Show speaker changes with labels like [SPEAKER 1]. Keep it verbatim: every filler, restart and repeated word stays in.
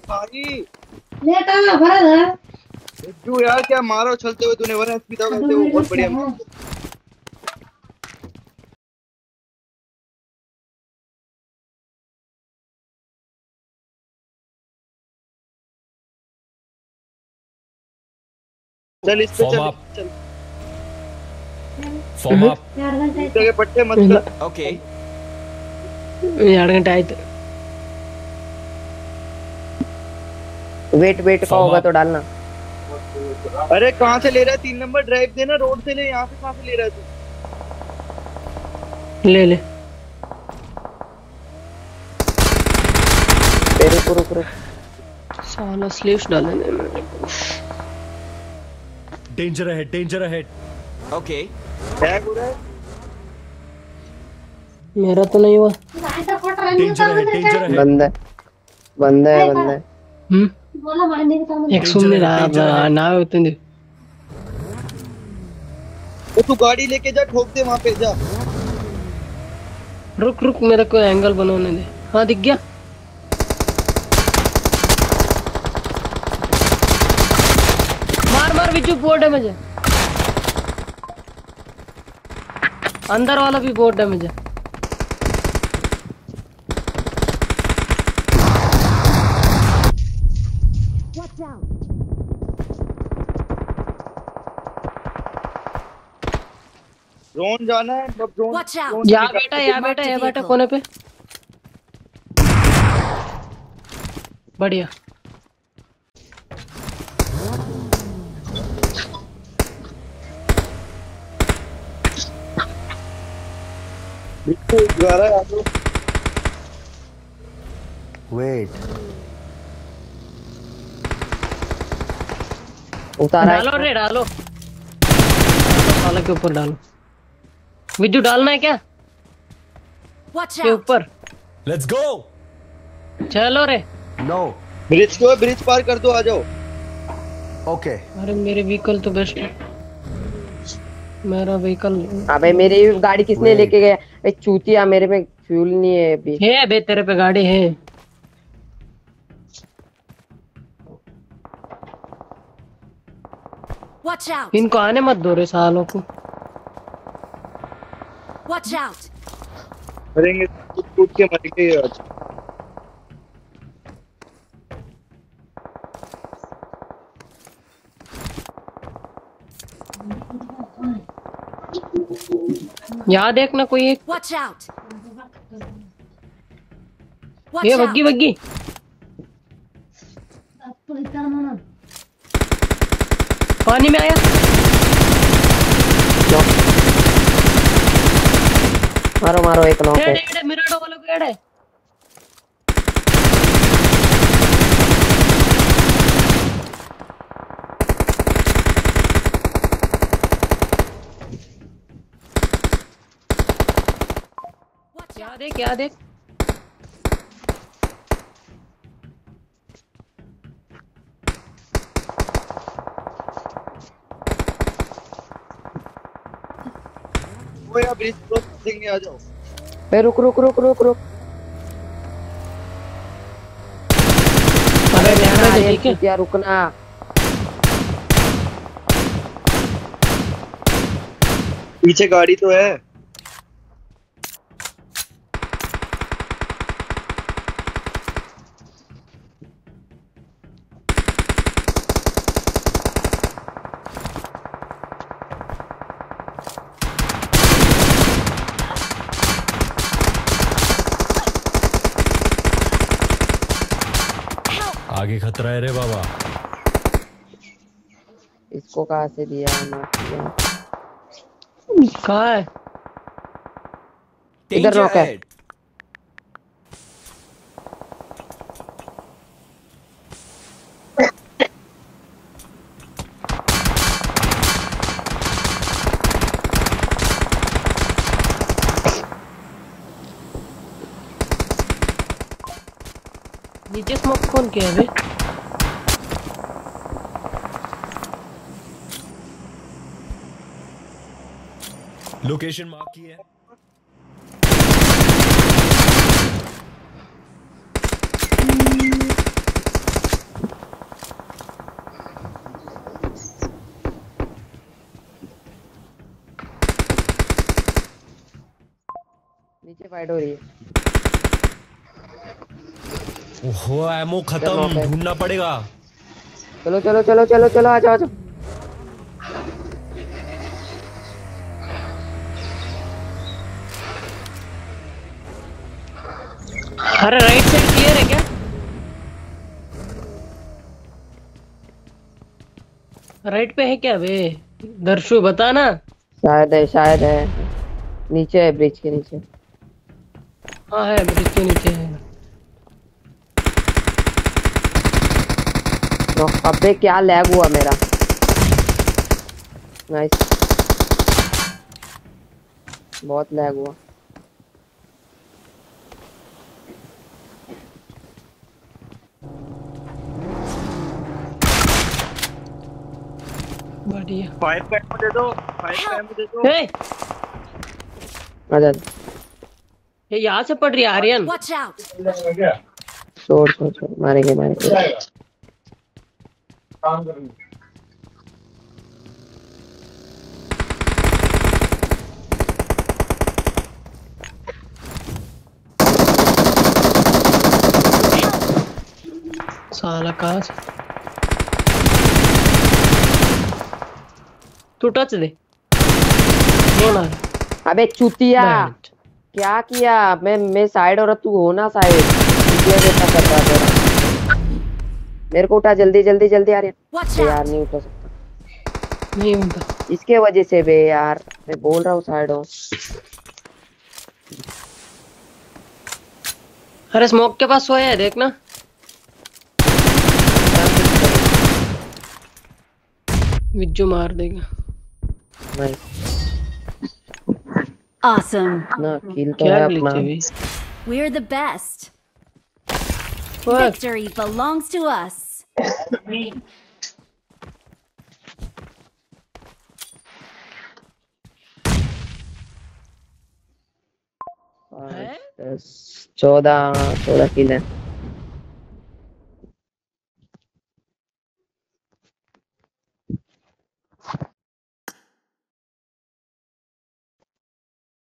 [SPEAKER 1] भाई
[SPEAKER 2] लेट आ भरा है
[SPEAKER 1] तू यार क्या मारो चलते हुए तूने वन एचपी था वैसे वो बहुत बढ़िया। चल इस पे
[SPEAKER 3] Form
[SPEAKER 1] चल
[SPEAKER 3] up.
[SPEAKER 1] चल
[SPEAKER 3] Form up.
[SPEAKER 2] ಎರಡು ಗಂಟೆ ಆಯ್ತು
[SPEAKER 1] के पट्टे मत
[SPEAKER 4] ಇಲ್ಲ
[SPEAKER 1] कर।
[SPEAKER 3] Okay.
[SPEAKER 4] ಎರಡು ಗಂಟೆ ಆಯ್ತು
[SPEAKER 5] वेट वेट का
[SPEAKER 3] Form
[SPEAKER 5] होगा
[SPEAKER 3] up.
[SPEAKER 5] तो डालना।
[SPEAKER 1] अरे कहाँ से ले रहा है तीन नंबर ड्राइव देना रोड से ले यहाँ से कहाँ से ले रहा है तू।
[SPEAKER 4] ले ले
[SPEAKER 5] रुक रुक रुक
[SPEAKER 4] साला स्लीव्स डालने दे मेरे को।
[SPEAKER 3] Danger ahead. Danger ahead. Okay.
[SPEAKER 1] Tag हो रहा है।
[SPEAKER 4] मेरा तो नहीं हुआ
[SPEAKER 2] ಆಯ್ತಾ ಕೊಟ್ರೆ ನೀವು
[SPEAKER 3] Danger ahead. Danger ahead.
[SPEAKER 5] बंद है बंद है बंद है।
[SPEAKER 4] हम्म
[SPEAKER 2] ಬೋಲ ಮಾಡಿ ನೀವು ತಗೊಂಡು
[SPEAKER 4] एक सुनने रहा ना होते हैं
[SPEAKER 1] तो तू गाड़ी लेके जा ठोक दे वहाँ पे जा।
[SPEAKER 4] रुक रुक मेरे को एंगल बनाने दे। हाँ दिख गया मार मार विजू बहुत डैमेज है अंदर वाला भी बहुत डैमेज है।
[SPEAKER 1] जोन जाना है अब जोन
[SPEAKER 6] Watch out.
[SPEAKER 1] जोन
[SPEAKER 4] या बेटा या बेटा या बेटा कोने पे बढ़िया
[SPEAKER 1] बिट्टू द्वारा आ जाओ।
[SPEAKER 3] Wait.
[SPEAKER 5] उतारा है।
[SPEAKER 4] डालो रे डालो साला के ऊपर डालो विद्यु डालना है क्या
[SPEAKER 6] Watch
[SPEAKER 4] के
[SPEAKER 6] out.
[SPEAKER 4] ऊपर
[SPEAKER 3] Let's go.
[SPEAKER 4] चलो रे
[SPEAKER 3] No.
[SPEAKER 1] ब्रिज को ब्रिज पार कर दो आ जाओ।
[SPEAKER 3] Okay.
[SPEAKER 4] अरे मेरे व्हीकल तो बेस्ट है मेरा व्हीकल
[SPEAKER 5] अबे मेरी गाड़ी किसने लेके गया? ए चूतिया मेरे में फ्यूल नहीं है अभी।
[SPEAKER 4] है बे तेरे पे गाड़ी है
[SPEAKER 6] Watch out.
[SPEAKER 4] इनको आने मत दो रे सालों को
[SPEAKER 6] Watch out.
[SPEAKER 1] मरेंगे टूट टूट के मरेंगे आज।
[SPEAKER 4] यहाँ देखना कोई एक
[SPEAKER 6] Watch out. Watch
[SPEAKER 4] ये
[SPEAKER 6] out.
[SPEAKER 4] बग्गी बग्गी
[SPEAKER 2] ಅಪ್ಪು ಇತ್ತಾನ ನೋಡು
[SPEAKER 4] पानी में आया
[SPEAKER 5] मारो मारो एक नॉक है।
[SPEAKER 4] एड़े एड़े मिराडो वालों को एड़े क्या देख क्या देख
[SPEAKER 1] वो यार ब्रिज क्रॉस देंगे आ जाओ।
[SPEAKER 5] ए रुक रुक रुक रुक रुक।
[SPEAKER 4] अरे रहने दे
[SPEAKER 5] ये
[SPEAKER 4] ठीक है
[SPEAKER 5] चूतिया रुकना।
[SPEAKER 1] पीछे गाड़ी तो है।
[SPEAKER 3] आगे खतरा है रे बाबा।
[SPEAKER 5] इसको कहाँ से दिया मार
[SPEAKER 4] कहाँ है
[SPEAKER 5] इधर
[SPEAKER 3] Danger
[SPEAKER 5] नॉक है।
[SPEAKER 3] ahead.
[SPEAKER 4] नीचे स्मोक कौन किया है बे
[SPEAKER 3] लोकेशन मार्क की है।
[SPEAKER 5] फाइट हो रही है।
[SPEAKER 3] ओहो एमो खत्म,
[SPEAKER 5] चलो, okay.
[SPEAKER 3] ढूंढना पड़ेगा।
[SPEAKER 5] चलो चलो चलो चलो चलो आ जाओ आ जाओ।
[SPEAKER 4] अरे राइट साइड क्लियर है क्या? राइट पे है क्या बे? दर्शु बता ना।
[SPEAKER 5] शायद है शायद है, नीचे है, ब्रिज के नीचे।
[SPEAKER 4] हाँ है, ब्रिज के नीचे है।
[SPEAKER 5] नो, अबे क्या लैग हुआ मेरा। नाइस, बहुत लैग हुआ।
[SPEAKER 4] बढ़िया।
[SPEAKER 1] फाइव का एमो दे दो, फाइव का एमो दे दो।
[SPEAKER 4] हे,
[SPEAKER 5] आ जा,
[SPEAKER 4] ये यहाँ से पड़ रही है आर्यन।
[SPEAKER 6] Watch out!
[SPEAKER 5] छोड़ छोड़ छोड़, मारेंगे मारेंगे।
[SPEAKER 4] साला कहाँ से? तू टच दे। नहीं मार।
[SPEAKER 5] अबे चूतिया,
[SPEAKER 4] बैठ।
[SPEAKER 5] क्या किया? मैं मैं साइड और तू हो ना साइड। चूतिया जैसा कर रहा तेरा। मेरे को उठा, जल्दी जल्दी जल्दी आ रही
[SPEAKER 6] Watch
[SPEAKER 5] है। यार
[SPEAKER 6] out!
[SPEAKER 5] नहीं उठा सकता
[SPEAKER 4] नहीं होता।
[SPEAKER 5] इसके वजह से बे यार, मैं बोल रहा हूँ साइड हो।
[SPEAKER 4] अरे स्मोक के पास सोया है, देखना। विज्जू मार देगा।
[SPEAKER 5] नहीं
[SPEAKER 6] Awesome!
[SPEAKER 5] ना, किल तो
[SPEAKER 4] क्या
[SPEAKER 5] है
[SPEAKER 4] ग्लिच
[SPEAKER 5] अपना।
[SPEAKER 4] है बे?
[SPEAKER 6] We're the best.
[SPEAKER 4] What?
[SPEAKER 6] Victory belongs to us.
[SPEAKER 5] पाँच, दस, चौदह चौदह किल है।